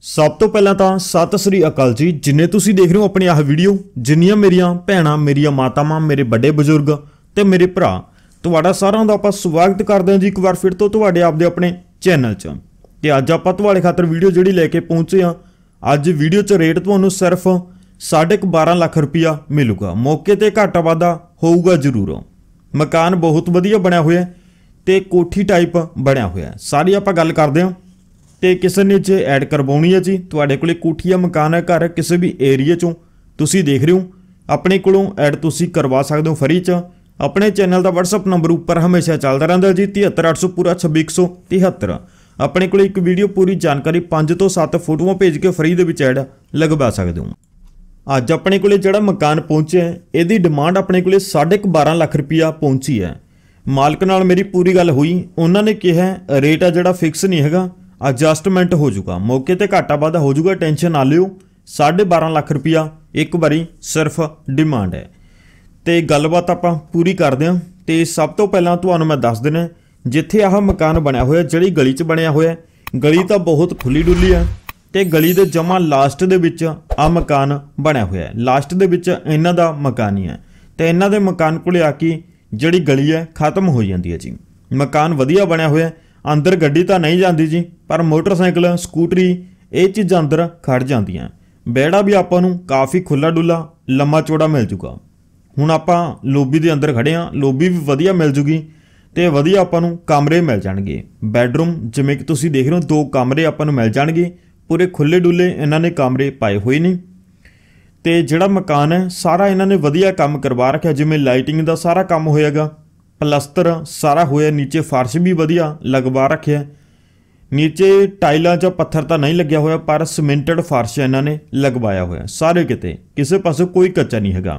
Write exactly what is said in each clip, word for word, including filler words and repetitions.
सब तो पहला तो सत श्री अकाल जी। जिन्हें तुसी देख रहे हो अपनी आह वीडियो, जिन्नियां मेरियां भैणां, मेरियां मातावां, मेरे बड़े बजुर्ग ते मेरे भरा, तुहाडा सारिआं दा आपां स्वागत करदे हां जी एक बार फिर तो तुहाडे आपदे अपने चैनल च। ते अज आपां तुहाडे खातर वीडियो जिहड़ी लैके पहुंचे हां, अज वीडियो च रेट तुहानूं सिर्फ साढ़े क बारह लाख रुपया मिलूगा। मौके ते घाटा वाधा होऊगा जरूर। मकान बहुत वधिया बनया होया ते कोठी टाइप बनया होया। सारी आपां गल करदे हां ते किसी ने च ऐड करवाउणी है जी। तुहाडे कोले कोठी या मकान है, घर किसी भी एरिए चों तुसी देख रहे हो, अपने कोलों ऐड तुसी करवा सकते हो फ्री च। अपने चैनल का व्हाट्सअप नंबर उपर हमेशा चलता रहता जी, तिहत्तर अठ सौ पूरा छब्बी एक सौ तिहत्तर। अपने को एक वीडियो पूरी जानकारी पाँच तो सत्त फोटोआं भेज के फ्री दे विच ऐड लगवा सकते हो। अज अपने को जिहड़ा मकान पहुंचे है, इहदी डिमांड अपने को साढ़े क बारह लाख रुपया पहुंची है। मालक नाल मेरी पूरी गल हुई, उन्होंने कहा रेट आ जिहड़ा फिक्स नहीं हैगा, एडजस्टमेंट हो जाऊगा, मौके ते घाटा वाधा हो जाऊगा, टेंशन ना लियो। साढ़े बारह लाख रुपया एक बारी सिर्फ डिमांड है। तो गलबात आपां पूरी करदे हां। ते सब तो पहलां तुहानूं मैं दस देना जिथे आह मकान बनया होया, जिहड़ी गली च बनया होया, गली तो बहुत खुली डुली है। तो गली दे जमा लास्ट दे विच आ मकान बनया होया है। लास्ट दे विच इन्हां दा मकान ही है। तो इन्हां दे मकान कोले आके जिहड़ी गली है खत्म हो जाती है जी। मकान वधिया बनया होया, अंदर गड्डी तो नहीं जाती जी, पर मोटरसाइकिल स्कूटरी ये चीज़ां अंदर खड़ जांदियां। बेड़ा भी आपां नूं काफ़ी खुला डुला लम्मा चौड़ा मिल जूगा। हुण आपां लोबी दे अंदर खड़े हां, लोबी भी वधिया मिल जूगी ते वधिया आपां नूं कमरे मिल जाणगे। बैडरूम जिवें कि तुसीं देख रहे हो, दो कमरे आपां नूं मिल जाणगे, पूरे खुले डुले इन्हां ने कमरे पाए हुए ने। ते जिहड़ा मकान है सारा इन्हां ने वधिया काम करवा रखिआ, जिवें लाइटिंग दा सारा काम होएगा, पलस्तर सारा होया, नीचे फर्श भी वधिया लगवा रखे। नीचे टाइलों च पत्थर तो नहीं लग्या होया, पर सीमेंटेड फर्श इन्होंने लगवाया होया सारे किते, किसी पासों कोई कच्चा नहीं हैगा।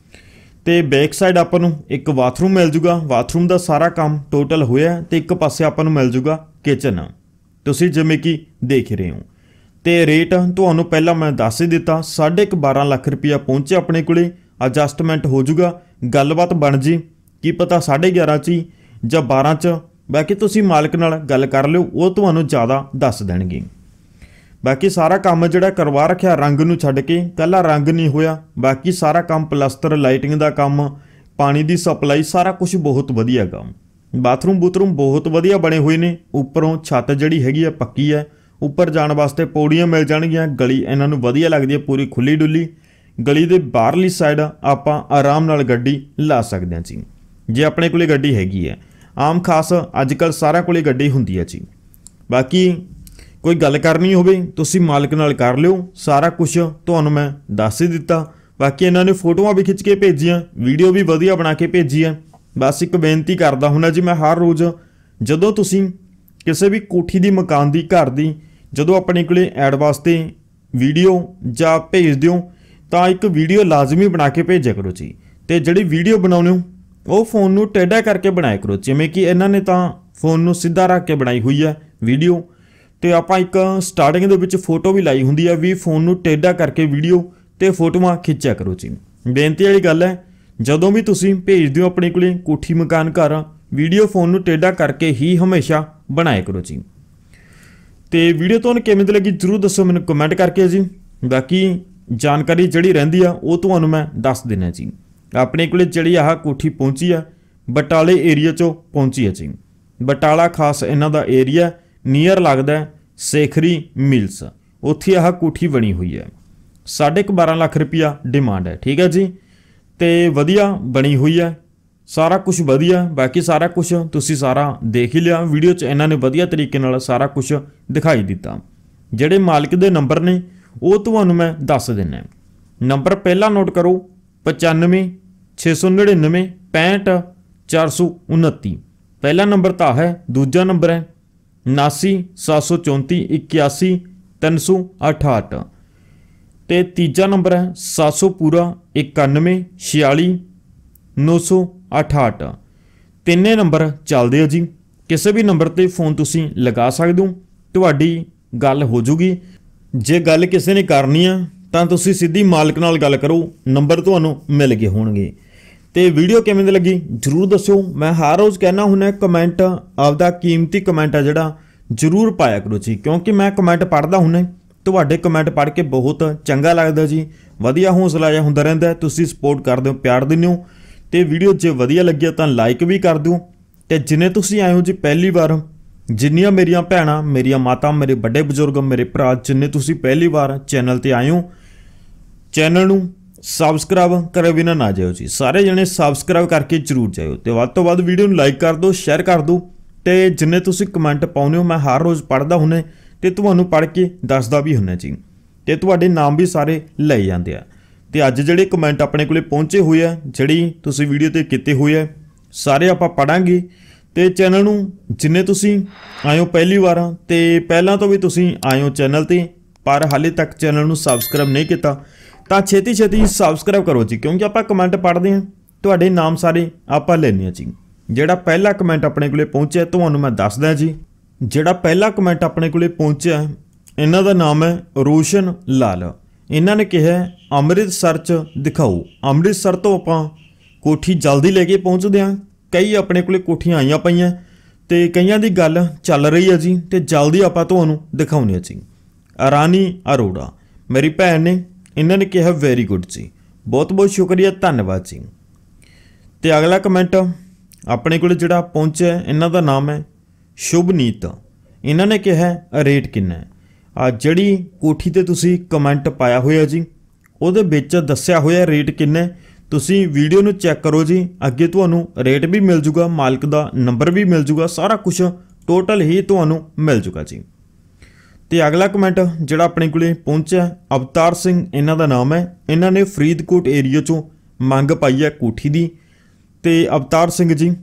तो बैक साइड आपां नूं एक बाथरूम मिल जूगा, बाथरूम का सारा काम टोटल होया। तो एक पासे आपां नूं मिल जूगा किचन, तुसीं जिवें कि देख रहे हो। तो रेट तुहानूं पहला मैं दस ही दिता, साढ़े क बारह लाख रुपया पहुंचे अपने कोले, एडजस्टमेंट हो जूगा, गलबात बन जी। की पता साढ़े ग्यारह च जां बारह च, बाकी तुसीं मालक नाल गल कर लिओ, वो तुहानूं ज़्यादा दस देणगे। बाकी सारा काम जिहड़ा करवा रखिआ रंग नूं छड्ड के, कल्ला रंग नहीं होया, बाकी सारा काम पलस्तर, लाइटिंग दा काम, पानी दी सप्लाई, सारा कुछ बहुत वधिया गा। बाथरूम बूथरूम बहुत वधिया बने हुए ने। उपरों छत जिहड़ी हैगी है पक्की है, उपर जाण वास्ते पौड़ियां मिल जाणगीਆਂ। गली इन्हां नूं वधिया लगदी है, पूरी खुली डुली। गली दे बाहरली साइड आपां आराम नाल गड्डी ला सकदे हां जी, जे अपने कोले गड्डी हैगी है। आम खास अजकल सारा कोले गड्डी हुंदी है जी। बाकी कोई गल करनी होवे तुसीं मालक नाल कर लिओ, सारा कुछ तुहानूं मैं दस ही दिता। बाकी इन्हां ने फोटोआं भी खिच के भेजियां, वीडियो भी वधिया बना के भेजी है। बस एक बेनती करदा हुंदा जी मैं हर रोज़, जदों तुसीं किसी भी कोठी दी, मकान दी, घर दी जदों अपने कोले ऐड वास्ते वीडियो जां भेज दिओ, तां एक वीडियो लाजमी बना के भेजा करो जी। ते जिहड़ी वीडियो बनाउणे हो वो फोन नूं टेढ़ा करके बनाया करो, जिवें कि इन्हां ने तां फोन नूं सीधा रख के बनाई हुई है वीडियो। तो आपां एक स्टार्टिंग दे विच फोटो भी लाई हुंदी है भी फोन नूं टेढ़ा करके वीडियो ते फोटोआं खिच्चिआ करो जी। बेनती वाली गल है, जदों भी तुसीं भेज दिओ अपने कोले कोठी, मकान, घर, वीडियो फोन नूं टेढ़ा करके ही हमेशा बनाया करो जी। तो वीडियो तुहानूं किवें दी लगी जरूर दसो मैनूं कमेंट करके जी। बाकी जानकारी जिहड़ी रहिंदी आ वो तुहानूं मैं दस देना जी। अपने कोले जिहड़ी आह कोठी पहुंची है बटाले एरिया चों पहुंची है जी। बटाला खास इन्हां दा एरिया नीयर लगदा है सेखरी मिल्स, उत्थे आह कोठी बनी हुई है। साढ़े क बारह लाख रुपया डिमांड है, ठीक है जी। तो वधिया बनी हुई है, सारा कुछ वधिया। बाकी सारा कुछ तुसी सारा देख ही लिया, वीडियो च इन्हां ने वधिया तरीके नाल सारा कुछ दिखाई दिता। जिहड़े मालिक दे नंबर ने वो तुहानूं मैं दस देना। नंबर पहला नोट करो, पचानवे छे सौ नड़िनवे पैंठ चार सौ उनती पहला नंबर तो है। दूजा नंबर है उनासी सात सौ चौंती इक्यासी तीन सौ अठाहठ। तो तीजा नंबर है सत्त सौ पूरा इक्यानवे छियाली नौ सौ अठाहठ। तिन्ने नंबर चलते हैं जी, किसी भी नंबर पर फोन तुसी लगा सकते हो, तुहाडी गल हो जूगी। जे गल किसी ने करनी है तो तुसी सीधी मालक नाल गल करो, नंबर तुहानूं मिल गए होणगे। तो वीडियो किवें दी लगी जरूर दसो। मैं हर रोज़ कहना हुंदा कमेंट आपदा कीमती कमेंट है जिहड़ा जरूर पाया करो जी, क्योंकि मैं कमेंट पढ़दा हुंदा ਤੁਹਾਡੇ ਕਮੈਂਟ ਪੜ੍ਹ ਕੇ ਬਹੁਤ ਚੰਗਾ ਲੱਗਦਾ ਜੀ। ਵਧੀਆ ਹੌਸਲਾ ਜਿਹਾ ਹੁੰਦਾ ਰਹਿੰਦਾ। ਤੁਸੀਂ ਸਪੋਰਟ ਕਰਦੇ ਹੋ, ਪਿਆਰ ਦਿੰਦੇ ਹੋ ਤੇ ਵੀਡੀਓ ਜੇ ਵਧੀਆ ਲੱਗਿਆ ਤਾਂ ਲਾਈਕ ਵੀ ਕਰ ਦਿਓ। ਤੇ ਜਿੰਨੇ ਤੁਸੀਂ ਆਏ ਹੋ ਜੀ ਪਹਿਲੀ ਵਾਰ, ਜਿੰਨੀਆਂ ਮੇਰੀਆਂ ਭੈਣਾਂ, ਮੇਰੀਆਂ ਮਾਤਾ, ਮੇਰੇ ਵੱਡੇ ਬਜ਼ੁਰਗ, ਮੇਰੇ ਭਰਾ, ਜਿੰਨੇ ਤੁਸੀਂ ਪਹਿਲੀ ਵਾਰ ਚੈਨਲ ਤੇ ਆਏ ਹੋ, ਚੈਨਲ ਨੂੰ ਸਬਸਕ੍ਰਾਈਬ ਕਰੇ ਬਿਨਾਂ ਨਾ ਜਾਇਓ ਜੀ। ਸਾਰੇ ਜਣੇ ਸਬਸਕ੍ਰਾਈਬ ਕਰਕੇ ਜ਼ਰੂਰ ਜਾਇਓ ਤੇ ਵੱਧ ਤੋਂ ਵੱਧ ਵੀਡੀਓ ਨੂੰ ਲਾਈਕ ਕਰ ਦਿਓ, ਸ਼ੇਅਰ ਕਰ ਦਿਓ। ਤੇ ਜਿੰਨੇ ਤੁਸੀਂ ਕਮੈਂਟ ਪਾਉਂਦੇ ਹੋ ਮੈਂ ਹਰ ਰੋਜ਼ ਪੜ੍ਹਦਾ ਹੁੰਨੇ ਤੇ ਤੁਹਾਨੂੰ ਪੜ੍ਹ ਕੇ ਦੱਸਦਾ ਵੀ ਹੁੰਨਾ ਜੀ। ਤੇ ਤੁਹਾਡੇ ਨਾਮ ਵੀ ਸਾਰੇ ਲਏ ਜਾਂਦੇ ਆ। ਤੇ ਅੱਜ ਜਿਹੜੇ ਕਮੈਂਟ ਆਪਣੇ ਕੋਲੇ ਪਹੁੰਚੇ ਹੋਏ ਆ, ਜਿਹੜੀ ਤੁਸੀਂ ਵੀਡੀਓ ਤੇ ਕੀਤੇ ਹੋਏ ਆ, ਸਾਰੇ ਆਪਾਂ ਪੜਾਂਗੇ। ਤੇ ਚੈਨਲ ਨੂੰ ਜਿੰਨੇ ਤੁਸੀਂ ਆਏ ਹੋ ਪਹਿਲੀ ਵਾਰ ਤੇ ਪਹਿਲਾਂ ਤੋਂ ਵੀ ਤੁਸੀਂ ਆਏ ਹੋ ਚੈਨਲ ਤੇ, ਪਰ ਹਾਲੇ ਤੱਕ ਚੈਨਲ ਨੂੰ ਸਬਸਕ੍ਰਾਈਬ ਨਹੀਂ ਕੀਤਾ ਤਾਂ ਛੇਤੀ ਛੇਤੀ ਸਬਸਕ੍ਰਾਈਬ ਕਰੋ ਜੀ, ਕਿਉਂਕਿ ਆਪਾਂ ਕਮੈਂਟ ਪੜ੍ਹਦੇ ਹਾਂ, ਤੁਹਾਡੇ ਨਾਮ ਸਾਰੇ ਆਪਾਂ ਲੈਣੇ ਆ ਜੀ। ਜਿਹੜਾ ਪਹਿਲਾ ਕਮੈਂਟ ਆਪਣੇ ਕੋਲੇ ਪਹੁੰਚਿਆ ਤੁਹਾਨੂੰ ਮੈਂ ਦੱਸਦਾ ਜੀ। ਜਿਹੜਾ ਪਹਿਲਾ ਕਮੈਂਟ ਆਪਣੇ ਕੋਲੇ ਪਹੁੰਚਿਆ, ਇਹਨਾਂ ਦਾ ਨਾਮ ਹੈ ਰੋਸ਼ਨ ਲਾਲ। ਇਹਨਾਂ ਨੇ ਕਿਹਾ ਅੰਮ੍ਰਿਤਸਰ 'ਚ ਦਿਖਾਓ। ਅੰਮ੍ਰਿਤਸਰ ਤੋਂ ਆਪਾਂ ਕੋਠੀ ਜਲਦੀ ਲੈ ਕੇ ਪਹੁੰਚਦੇ ਹਾਂ। ਕਈ ਆਪਣੇ ਕੋਲੇ ਕੋਠੀਆਂ ਆਈਆਂ ਪਈਆਂ ਤੇ ਕਈਆਂ ਦੀ ਗੱਲ ਚੱਲ ਰਹੀ ਹੈ ਜੀ, ਤੇ ਜਲਦੀ ਆਪਾਂ ਤੁਹਾਨੂੰ ਦਿਖਾਉਂਦੇ ਹਾਂ ਜੀ। ਰਾਣੀ ਅਰੋੜਾ ਮੇਰੀ ਭੈਣ ਨੇ, ਇਹਨਾਂ ਨੇ ਕਿਹਾ ਵੈਰੀ ਗੁੱਡ ਜੀ, ਬਹੁਤ ਬਹੁਤ ਸ਼ੁਕਰੀਆ, ਧੰਨਵਾਦ ਜੀ। ਤੇ ਅਗਲਾ ਕਮੈਂਟ ਆਪਣੇ ਕੋਲ ਜਿਹੜਾ ਪਹੁੰਚਿਆ, ਇਹਨਾਂ ਦਾ ਨਾਮ ਹੈ ਸ਼ੁਭਨੀਤ। ਇਹਨਾਂ ਨੇ ਕਿਹਾ ਰੇਟ ਕਿੰਨਾ ਹੈ। ਆ ਜਿਹੜੀ ਕੋਠੀ ਤੇ ਤੁਸੀਂ ਕਮੈਂਟ ਪਾਇਆ ਹੋਇਆ ਜੀ, ਉਹਦੇ ਵਿੱਚ ਦੱਸਿਆ ਹੋਇਆ ਰੇਟ ਕਿੰਨਾ। ਤੁਸੀਂ ਵੀਡੀਓ ਨੂੰ ਚੈੱਕ ਕਰੋ ਜੀ, ਅੱਗੇ ਤੁਹਾਨੂੰ ਰੇਟ ਵੀ ਮਿਲ ਜੂਗਾ, ਮਾਲਕ ਦਾ ਨੰਬਰ ਵੀ ਮਿਲ ਜੂਗਾ, ਸਾਰਾ ਕੁਝ ਟੋਟਲ ਹੀ ਤੁਹਾਨੂੰ ਮਿਲ ਜੂਗਾ ਜੀ। ਤੇ ਅਗਲਾ ਕਮੈਂਟ ਜਿਹੜਾ ਆਪਣੇ ਕੋਲੇ ਪਹੁੰਚਿਆ, ਅਵਤਾਰ ਸਿੰਘ ਇਹਨਾਂ ਦਾ ਨਾਮ ਹੈ। ਇਹਨਾਂ ਨੇ ਫਰੀਦਕੋਟ ਏਰੀਆ 'ਚੋਂ ਮੰਗ ਪਾਈ ਹੈ ਕੋਠੀ ਦੀ। ਤੇ ਅਵਤਾਰ ਸਿੰਘ ਜੀ,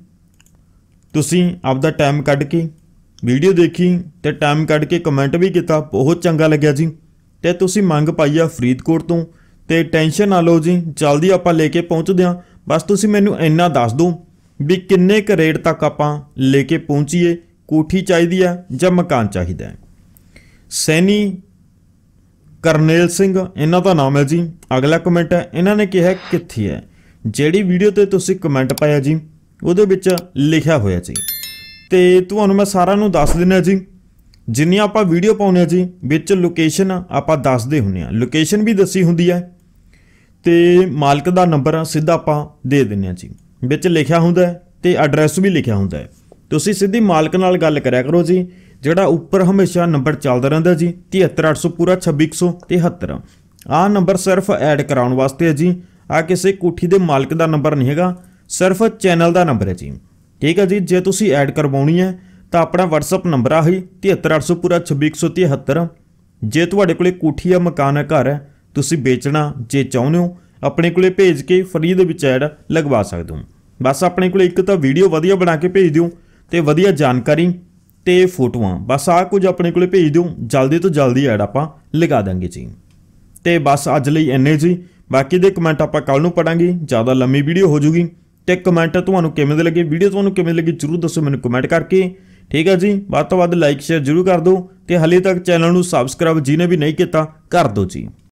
ਤੁਸੀਂ ਆਪਦਾ ਟਾਈਮ ਕੱਢ ਕੇ ਵੀਡੀਓ ਦੇਖੀ ਤੇ ਟਾਈਮ ਕੱਢ ਕੇ ਕਮੈਂਟ ਵੀ ਕੀਤਾ, ਬਹੁਤ ਚੰਗਾ ਲੱਗਿਆ ਜੀ। ਤੇ ਤੁਸੀਂ ਮੰਗ ਪਾਈ ਆ ਫਰੀਦਕੋਟ ਤੋਂ, ਤੇ ਟੈਨਸ਼ਨ ਨਾ ਲਓ ਜੀ, ਜਲਦੀ ਆਪਾਂ ਲੈ ਕੇ ਪਹੁੰਚਦੇ ਹਾਂ। ਬਸ ਤੁਸੀਂ ਮੈਨੂੰ ਇੰਨਾ ਦੱਸ ਦਿਓ ਵੀ ਕਿੰਨੇ ਕੁ ਰੇਟ ਤੱਕ ਆਪਾਂ ਲੈ ਕੇ ਪਹੁੰਚੀਏ, ਕੋਠੀ ਚਾਹੀਦੀ ਆ ਜਾਂ ਮਕਾਨ ਚਾਹੀਦਾ ਹੈ। ਸੈਣੀ ਕਰਨੇਲ ਸਿੰਘ ਇਹਨਾਂ ਦਾ ਨਾਮ ਹੈ ਜੀ। ਅਗਲਾ ਕਮੈਂਟ ਹੈ, ਇਹਨਾਂ ਨੇ ਕਿਹਾ ਕਿੱਥੇ ਹੈ। ਜਿਹੜੀ ਵੀਡੀਓ ਤੇ ਤੁਸੀਂ ਕਮੈਂਟ ਪਾਇਆ ਜੀ, ਉਹਦੇ ਵਿੱਚ ਲਿਖਿਆ ਹੋਇਆ ਜੀ। ਤੇ ਤੁਹਾਨੂੰ ਮੈਂ ਸਾਰਿਆਂ ਨੂੰ ਦੱਸ ਦਿੰਦਾ ਜੀ, ਜਿੰਨੀਆਂ ਆਪਾਂ ਵੀਡੀਓ ਪਾਉਂਦੇ ਹਾਂ ਜੀ, ਵਿੱਚ ਲੋਕੇਸ਼ਨ ਆਪਾਂ ਦੱਸਦੇ ਹੁੰਦੇ ਹਾਂ, ਲੋਕੇਸ਼ਨ ਵੀ ਦੱਸੀ ਹੁੰਦੀ ਹੈ ਤੇ ਮਾਲਕ ਦਾ ਨੰਬਰ ਸਿੱਧਾ ਆਪਾਂ ਦੇ ਦਿੰਦੇ ਹਾਂ ਜੀ। ਵਿੱਚ ਲਿਖਿਆ ਹੁੰਦਾ ਤੇ ਐਡਰੈਸ ਵੀ ਲਿਖਿਆ ਹੁੰਦਾ। ਤੁਸੀਂ ਸਿੱਧੀ ਮਾਲਕ ਨਾਲ ਗੱਲ ਕਰਿਆ ਕਰੋ ਜੀ। ਜਿਹੜਾ ਉੱਪਰ ਹਮੇਸ਼ਾ ਨੰਬਰ ਚੱਲਦਾ ਰਹਿੰਦਾ ਜੀ, ਤਿਹੱਤਰ ਅੱਠ ਸੌ ਪੂਰਾ ਛੱਬੀ ਇੱਕ ਸੌ ਤਿਹੱਤਰ, ਆਹ ਨੰਬਰ ਸਿਰਫ ਐਡ ਕਰਾਉਣ ਵਾਸਤੇ ਹੈ ਜੀ। ਆ ਕਿਸੇ ਕੋਠੀ ਦੇ ਮਾਲਕ ਦਾ ਨੰਬਰ ਨਹੀਂ ਹੈਗਾ, ਸਿਰਫ ਚੈਨਲ ਦਾ ਨੰਬਰ ਹੈ ਜੀ। ਠੀਕ ਹੈ ਜੀ। ਜੇ ਤੁਸੀਂ ਐਡ ਕਰਵਾਉਣੀ ਹੈ ਤਾਂ ਆਪਣਾ WhatsApp ਨੰਬਰ ਆ ਹੀ ਤਿਹੱਤਰ ਅੱਠ ਸੌ ਪੂਰਾ ਛੱਬੀ ਇੱਕ ਸੌ ਤਿਹੱਤਰ। ਜੇ ਤੁਹਾਡੇ ਕੋਲੇ ਕੋਠੀ ਆ, ਮਕਾਨ ਹੈ, ਘਰ ਹੈ, ਤੁਸੀਂ ਵੇਚਣਾ ਜੇ ਚਾਹੁੰਦੇ ਹੋ, ਆਪਣੇ ਕੋਲੇ ਭੇਜ ਕੇ ਫਰੀ ਦੇ ਵਿੱਚ ਐਡ ਲਗਵਾ ਸਕਦੇ ਹੋ। ਬਸ ਆਪਣੇ ਕੋਲੇ ਇੱਕ ਤਾਂ ਵੀਡੀਓ ਵਧੀਆ ਬਣਾ ਕੇ ਭੇਜ ਦਿਓ ਤੇ ਵਧੀਆ ਜਾਣਕਾਰੀ ਤੇ ਫੋਟੋਆਂ, ਬਸ ਆਹ ਕੁਝ ਆਪਣੇ ਕੋਲੇ ਭੇਜ ਦਿਓ, ਜਲਦੀ ਤੋਂ ਜਲਦੀ ਐਡ ਆਪਾਂ ਲਗਾ ਦਾਂਗੇ ਜੀ। ਤੇ ਬਸ ਅੱਜ ਲਈ ਇੰਨੇ ਜੀ। ਬਾਕੀ ਦੇ ਕਮੈਂਟ ਆਪਾਂ ਕੱਲ ਨੂੰ ਪੜਾਂਗੇ, ਜ਼ਿਆਦਾ ਲੰਮੀ ਵੀਡੀਓ ਹੋ ਜੂਗੀ। ਤੇ ਕਮੈਂਟ ਤੁਹਾਨੂੰ ਕਿਵੇਂ ਦੇ ਲੱਗੇ, ਵੀਡੀਓ ਤੁਹਾਨੂੰ ਕਿਵੇਂ ਲੱਗੀ, ਜਰੂਰ ਦੱਸੋ ਮੈਨੂੰ ਕਮੈਂਟ ਕਰਕੇ। ਠੀਕ ਹੈ ਜੀ। ਵੱਧ ਤੋਂ ਵੱਧ ਲਾਈਕ ਸ਼ੇਅਰ ਜਰੂਰ ਕਰ ਦਿਓ ਤੇ ਹਾਲੇ ਤੱਕ ਚੈਨਲ ਨੂੰ ਸਬਸਕ੍ਰਾਈਬ ਜਿਹਨੇ ਵੀ ਨਹੀਂ ਕੀਤਾ ਕਰ ਦਿਓ ਜੀ।